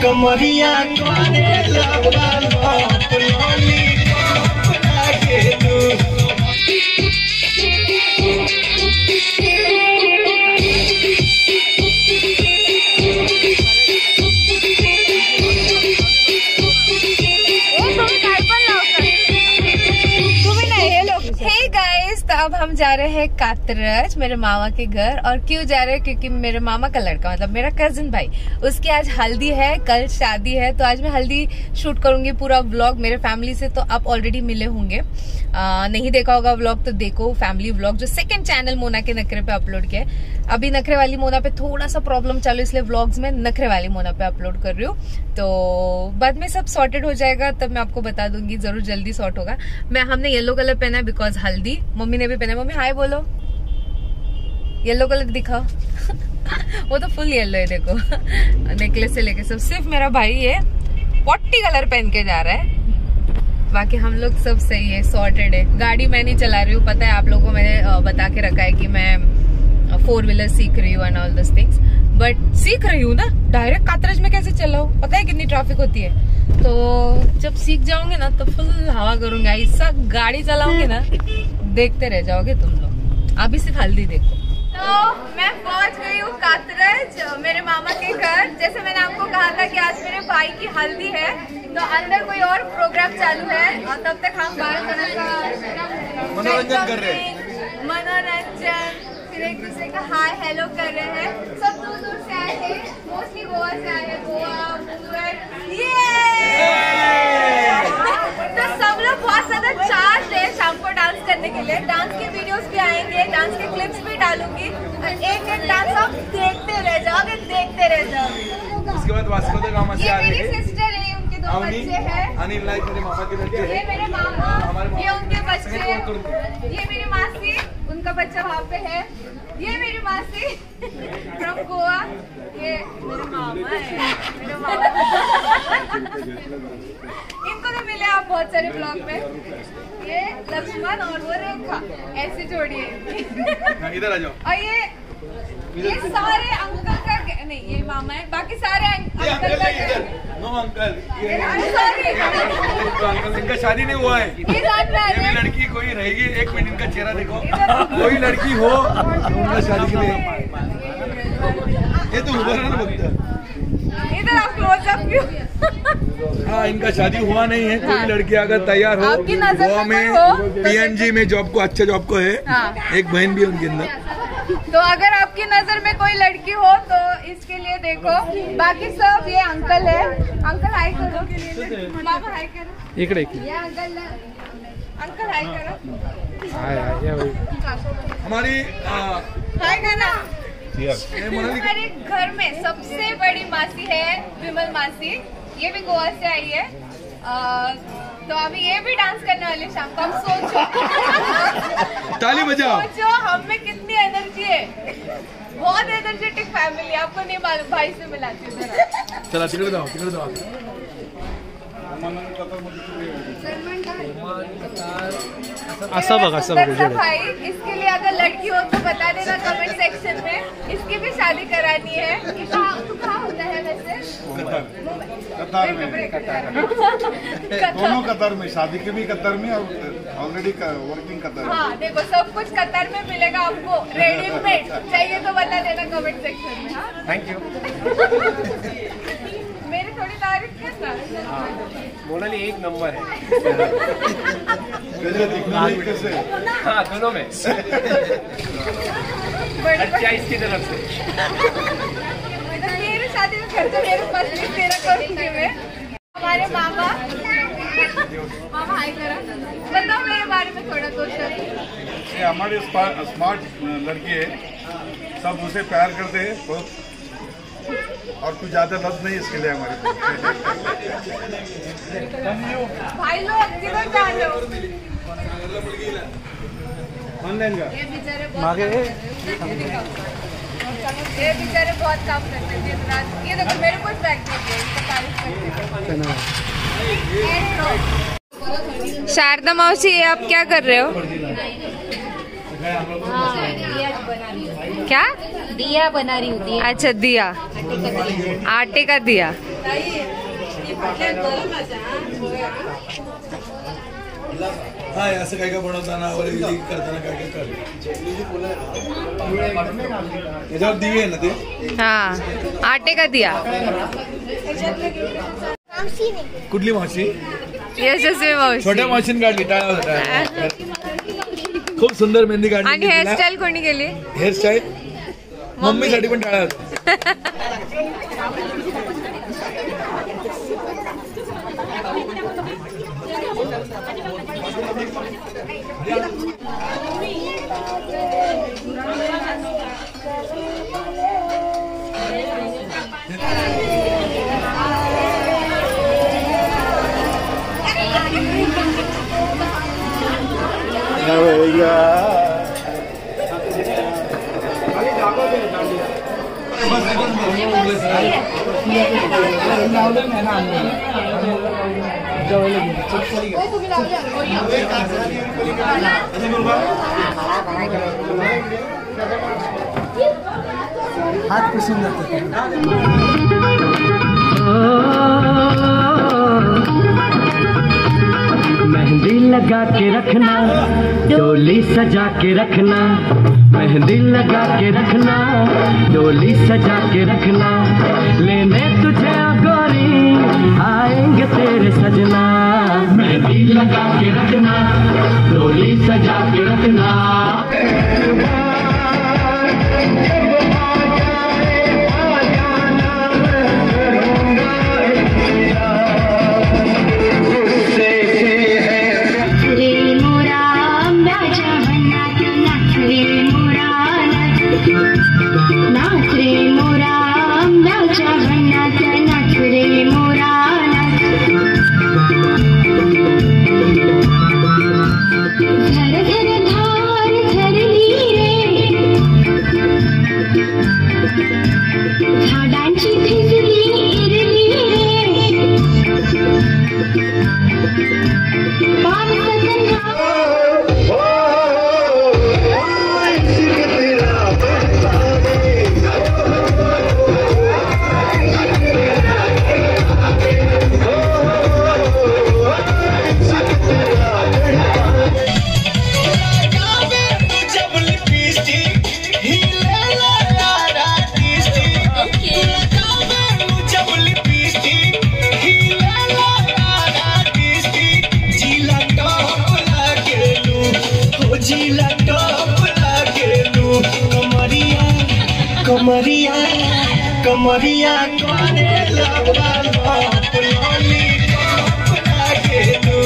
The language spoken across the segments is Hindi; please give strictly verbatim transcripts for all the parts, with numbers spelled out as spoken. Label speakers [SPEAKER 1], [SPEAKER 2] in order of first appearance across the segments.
[SPEAKER 1] कमरिया
[SPEAKER 2] अब हम जा रहे हैं कातरज मेरे मामा के घर। और क्यों जा रहे हैं? क्योंकि मेरे मामा का लड़का मतलब मेरा कजिन भाई, उसकी आज हल्दी है, कल शादी है। तो आज मैं हल्दी शूट करूंगी पूरा व्लॉग मेरे फैमिली से। तो आप ऑलरेडी मिले होंगे, आ, नहीं देखा होगा व्लॉग तो देखो, फैमिली व्लॉग जो सेकंड चैनल मोना के नखरे पे अपलोड किया है। अभी नखरे वाली मोना पे थोड़ा सा प्रॉब्लम चालू, इसलिए व्लॉग्स में नखरे वाली मोना पे अपलोड कर रही हूँ। तो बाद में सब सॉर्टेड हो जाएगा, तब मैं आपको बता दूंगी, जरूर जल्दी सॉर्ट होगा। मैं हमने येलो कलर पहना है बिकॉज हल्दी, मम्मी ने भी पहना है। मम्मी हाय बोलो, येलो कलर दिखाओ। वो तो फुल येलो है, देखो नेकलेस से लेके सब। सिर्फ मेरा भाई है पॉटी कलर पहन के जा रहा है, बाकी हम लोग सब सही है, सॉर्टेड है। गाड़ी मैं नहीं चला रही हूँ, पता है आप लोगों को मैंने बता के रखा है कि मैं फोर व्हीलर सीख रही हूँ and all this things, but सीख रही हूँ ना। डायरेक्ट कातरज में कैसे चलाऊं? पता है कितनी ट्रैफिक होती है। तो जब सीख जाओगे ना तो फुल हवा करूंगा, ऐसा गाड़ी चलाऊंगी ना, देखते रह जाओगे तुम लोग। अभी सिर्फ हल्दी देखो। तो मैं पहुंच गई हूँ कातरज मेरे मामा के घर। जैसे मैंने आपको कहा था कि आज मेरे भाई की हल्दी है, तो अंदर कोई और प्रोग्राम चालू है और तब तक हम बाहर तरह का मनोरंजन कर रहे हैं। मनोरंजन, फिर एक दूसरे का हाय हेलो कर रहे हैं। सब दूर दूर से आए थे, मोस्टली गोवा से आए हैं, गोवा मुंबई। तो सब लोग बहुत ज्यादा चार्ज है शाम को डांस करने के लिए। डांस के वीडियोस भी आएंगे, डांस के क्लिप्स भी डालूंगी, एक एक डांस आप देखते रह जाओगे, देखते रह जाओगे।
[SPEAKER 3] उसके बाद वास्को द गामा से आ रही है,
[SPEAKER 2] मेरी सिस्टर है, उनके दो बच्चे हैं।
[SPEAKER 3] अनिल लाइक मेरे मामा के बच्चे हैं,
[SPEAKER 2] ये मेरे मामा, ये उनके बच्चे, ये मेरी मासी, उनका बच्चा वहाँ पे है। ये मेरी मासी फ्रॉम गोवा, ये मेरे मामा है, मेरे मामा। इनको तो मिले आप बहुत सारे ब्लॉग में। ये लक्ष्मण और वो रेखा, ऐसे जोड़िए।
[SPEAKER 3] इधर आ जाओ।
[SPEAKER 2] और ये ये सारे अंकल का नहीं, ये मामा है, बाकी सारे अंकल का।
[SPEAKER 3] नो अंकल,
[SPEAKER 2] सॉरी
[SPEAKER 3] अंकल इनका शादी नहीं हुआ है। ये भी लड़की कोई रहेगी, एक मिनट इनका चेहरा देखो, कोई लड़की हो उनका शादी के लिए। ये तो उभर ना बगता,
[SPEAKER 2] इधर आप क्लोज अप क्यों?
[SPEAKER 3] हाँ, इनका शादी हुआ नहीं है। कोई लड़की अगर तैयार हो, गोवा में पीएनजी में जॉब को, अच्छा जॉब को है, एक बहन भी है उनके अंदर।
[SPEAKER 2] तो अगर आपकी नजर में कोई लड़की हो तो इसके लिए देखो। बाकी सब ये अंकल है, अंकल हाय करो, मामा हाय करो,
[SPEAKER 4] इकडे
[SPEAKER 2] ये अंकल अंकल हाय करो,
[SPEAKER 4] हाय हाय
[SPEAKER 2] हमारी हाय करना। हमारे घर में सबसे बड़ी मासी है विमल मासी, ये भी गोवा से आई है। आ, तो अभी ये भी डांस करने वाले शाम को। हम सोचो,
[SPEAKER 3] ताली बजाओ,
[SPEAKER 2] सोचो हम में कितनी एनर्जी है। बहुत एनर्जेटिक फैमिली, आपको नहीं मालूम, भाई से मिलाती हूँ।
[SPEAKER 3] चला तिकडे जाओ, तिकडे जाओ।
[SPEAKER 4] असं बघा, असं बघा
[SPEAKER 2] भाई, इसके लिए अगर लड़की हो तो बता देना कमेंट सेक्शन में। इसकी भी शादी करानी है। तू कहाँ होता है वैसे?
[SPEAKER 5] कतार में, दोनों कतार में, शादी के भी कतार में और ऑलरेडी वर्किंग कतार में।
[SPEAKER 2] हाँ देखो, सब कुछ कतार में मिलेगा आपको, रेडीमेड चाहिए तो बता देना कमेंट सेक्शन में। हाँ
[SPEAKER 4] थैंक यू।
[SPEAKER 2] मेरी थोड़ी तारीफ करना।
[SPEAKER 4] मोनाली एक नंबर है।
[SPEAKER 5] कैसे?
[SPEAKER 4] हाँ, दोनों में अट्ठाईस की तरफ से।
[SPEAKER 2] मेरी शादी में खर्चा मेरे पास नहीं, तेरा करूँगी मैं। हमारे मामा मामा हाय करा, बताओ मेरे बारे में थोड़ा दो शब्द।
[SPEAKER 5] ये हमारी स्मार्ट लड़की है, सब उसे प्यार करते हैं बहुत, और कुछ ज्यादा लफ्ज नहीं इसके लिए हमारे।
[SPEAKER 2] भाई लोग किधर जा रहे हो?
[SPEAKER 5] ऑनलाइन का
[SPEAKER 2] ये बेचारे बहुत ये बेचारे बहुत काम करते हैं दिन रात। ये देखो मेरे को बैग में तारीफ करते। शारदा मौसी, आप क्या कर रहे हो? क्या
[SPEAKER 1] दिया बना रही होती है।
[SPEAKER 2] अच्छा दिया, आटे का दिया।
[SPEAKER 3] हाँ असं काय काय बनवताना वगैरे करताना काय काय कर याच्यावर दिवे आहे ना ते।
[SPEAKER 2] हाँ आटे का दिया।
[SPEAKER 3] कुठली मावशी?
[SPEAKER 2] यशस्वी मावशी।
[SPEAKER 3] छोट्या मावशीने काढली, टाळा खूप सुंदर मेहंदी काढली।
[SPEAKER 2] आणि हेअरस्टाईल कोणी केली?
[SPEAKER 3] हेअरस्टाईल मम्मीसाठी पण टाळा होता। हाथ पुसून जातात।
[SPEAKER 6] मेहंदी लगा के रखना, डोली सजा के रखना, मेहंदी लगा के रखना, डोली सजा के रखना, लेने तुझे गोरी आएंगे तेरे सजना। मेहंदी लगा के रखना, डोली सजा के रखना। कमरिया कमरिया कोने लगा लॉली लागे तू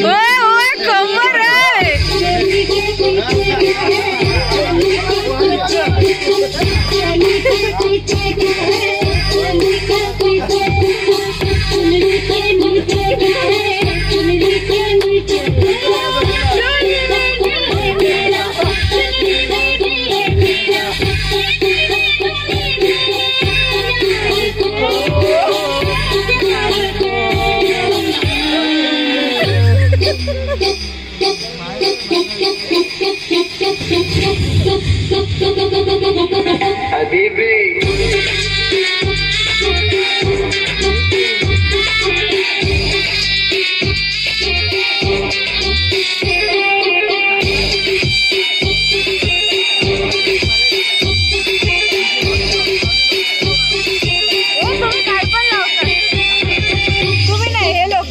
[SPEAKER 2] Oye, oye, ¿cómo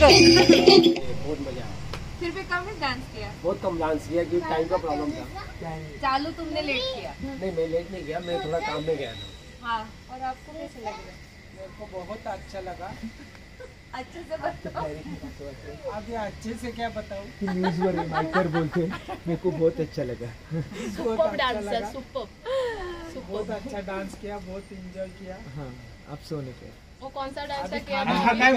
[SPEAKER 4] बहुत मजा आया।
[SPEAKER 2] फिर भी कम ही डांस किया।
[SPEAKER 4] बहुत कम डांस किया क्योंकि टाइम का प्रॉब्लम था।
[SPEAKER 2] चालू तुमने लेट किया।
[SPEAKER 4] नहीं मैं लेट नहीं गया, मैं थोड़ा काम में गया था।
[SPEAKER 2] हाँ, और आपको कैसे लग रहा है?
[SPEAKER 7] मेरे को बहुत अच्छा लगा।
[SPEAKER 2] अच्छे से बताओ।
[SPEAKER 7] अब ये अच्छे से क्या बताऊँ?
[SPEAKER 6] न्यूज पर माइकर बोलते मेरे को बहुत अच्छा लगा।
[SPEAKER 7] बहुत अच्छा लगा। बहुत अच्छा डांस किया, बहुत एंजॉय किया।
[SPEAKER 6] हाँ, अब सोने पे
[SPEAKER 8] वो कौन सा डांस था किया?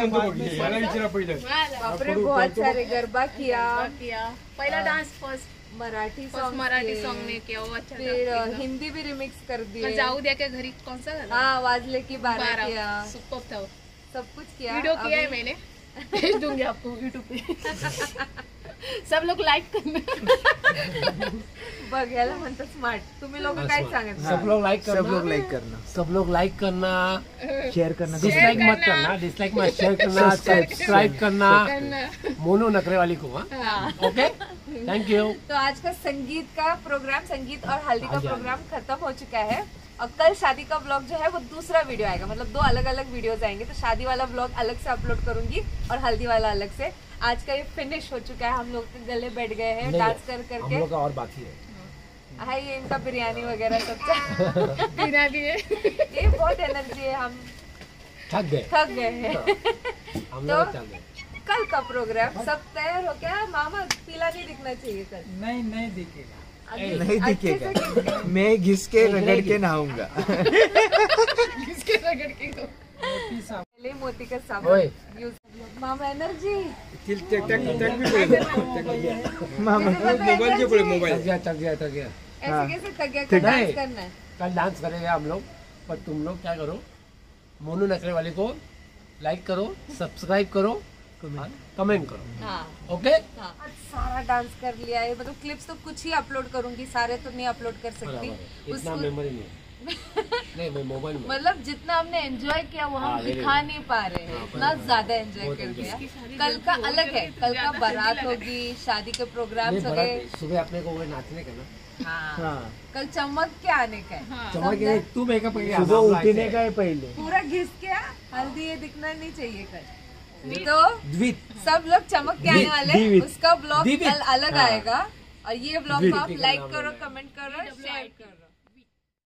[SPEAKER 2] बापरे, बहुत सारे गरबा किया।
[SPEAKER 8] किया पहला dance first
[SPEAKER 2] Marathi
[SPEAKER 8] first
[SPEAKER 2] song
[SPEAKER 8] Marathi song में किया, वो अच्छा
[SPEAKER 2] फिर
[SPEAKER 8] था।
[SPEAKER 2] हिंदी भी रिमिक्स कर
[SPEAKER 8] और
[SPEAKER 2] दिए।
[SPEAKER 8] जाऊ दिया क्या घरी, कौन सा गाना?
[SPEAKER 2] हाँ, वाजले की बारह किया।
[SPEAKER 8] सुपर था वो।
[SPEAKER 2] सब कुछ किया।
[SPEAKER 8] वीडियो किया है
[SPEAKER 2] अभी-
[SPEAKER 8] मैंने, भेज दूंगी आपको यूट्यूब पे। सब लोग लाइक करना।
[SPEAKER 2] बघायला म्हणतात स्मार्ट. तुम्ही लोक काय सांगत?
[SPEAKER 4] सब लोग लाइक करना,
[SPEAKER 6] सब लोग लाइक करना,
[SPEAKER 4] सब लोग लाइक करना,
[SPEAKER 6] शेयर करना,
[SPEAKER 4] डिसलाइक मत करना, डिसलाइक मत, शेयर करना, सब्सक्राइब करना मोनू नखरे वाली को। Okay, thank you.
[SPEAKER 2] तो आज का संगीत का प्रोग्राम, संगीत और हल्दी का प्रोग्राम खत्म हो चुका है और कल शादी का ब्लॉग जो है वो दूसरा वीडियो आएगा, मतलब दो अलग अलग वीडियोस आएंगे। तो शादी वाला ब्लॉग अलग से अपलोड करूंगी और हल्दी वाला अलग से। आज का ये फिनिश हो चुका है, हम लोग के गले बैठ गए हैं डांस कर
[SPEAKER 4] हम
[SPEAKER 2] करके।
[SPEAKER 4] लोग का और बाकी है।
[SPEAKER 2] है ये इनका बिरयानी वगैरह सब।
[SPEAKER 8] बिना भी है।
[SPEAKER 2] ये बहुत एनर्जी है, हम
[SPEAKER 4] थक गए,
[SPEAKER 2] थक गए हैं।
[SPEAKER 4] हम लोग
[SPEAKER 2] तो
[SPEAKER 4] थक गए।
[SPEAKER 2] कल का प्रोग्राम सब तैयार हो गया। मामा पीला नहीं दिखना चाहिए कल।
[SPEAKER 7] नहीं नहीं दिखेगा।
[SPEAKER 2] अभी
[SPEAKER 6] नहीं
[SPEAKER 2] अच्छे
[SPEAKER 6] दिखेगा।
[SPEAKER 2] से दिखेगा।
[SPEAKER 6] मैं घिस के रगड़ के नहाऊंगा।
[SPEAKER 8] किसके रगड़ के दो?
[SPEAKER 7] मोती साहब
[SPEAKER 2] पहले मोती का
[SPEAKER 4] ओए।
[SPEAKER 2] साबुन यूज। मामा एनर्जी।
[SPEAKER 6] मामा
[SPEAKER 2] मोबाइल के पड़े
[SPEAKER 4] थक गया, थक गया, थक गया।
[SPEAKER 2] ऐसे कैसे थक गया? कल डांस करना है।
[SPEAKER 4] कल डांस करेंगे हम लोग, पर तुम लोग क्या करो, मोनू नखरे वाले को लाइक करो, सब्सक्राइब करो, कमेंट करो।
[SPEAKER 2] हाँ
[SPEAKER 4] ओके,
[SPEAKER 2] हाँ। आज सारा डांस कर लिया है, मतलब क्लिप्स तो कुछ ही अपलोड करूंगी, सारे तो नहीं अपलोड कर सकती।
[SPEAKER 4] बराबर। इतना
[SPEAKER 2] उसको
[SPEAKER 4] मेमोरी नहीं है। नहीं मैं मोबाइल में
[SPEAKER 2] मतलब जितना हमने एंजॉय किया वो हम
[SPEAKER 4] हाँ, very
[SPEAKER 2] दिखा नहीं पा रहे हैं, इतना ज्यादा एंजॉय
[SPEAKER 4] बहुत
[SPEAKER 2] कर
[SPEAKER 4] enjoy
[SPEAKER 2] लिया। कल का अलग है, कल का बारात होगी, शादी के प्रोग्राम्स हो गए।
[SPEAKER 4] बारात सुबह अपने को वो नाचने का ना,
[SPEAKER 2] हाँ,
[SPEAKER 6] हाँ,
[SPEAKER 2] कल चमक के आने का है।
[SPEAKER 4] चमक के तू मेकअप करके आ,
[SPEAKER 6] सुबह
[SPEAKER 4] हम लोग
[SPEAKER 6] उठने
[SPEAKER 4] ऐसे-
[SPEAKER 6] का है पहले।
[SPEAKER 2] पूरा घिस के आ, हल्दी ये दिखना नहीं चाहिए कल। तो
[SPEAKER 4] द्वित
[SPEAKER 2] सब लोग चमक के आने वाले हैं।
[SPEAKER 6] दीवित।
[SPEAKER 2] उसका ब्लॉग
[SPEAKER 4] दीवित।
[SPEAKER 2] कल अलग
[SPEAKER 4] हाँ।
[SPEAKER 2] आएगा और ये ब्लॉग को आप
[SPEAKER 4] दीवित।
[SPEAKER 2] लाइक करो, कमेंट करो, शेयर करो।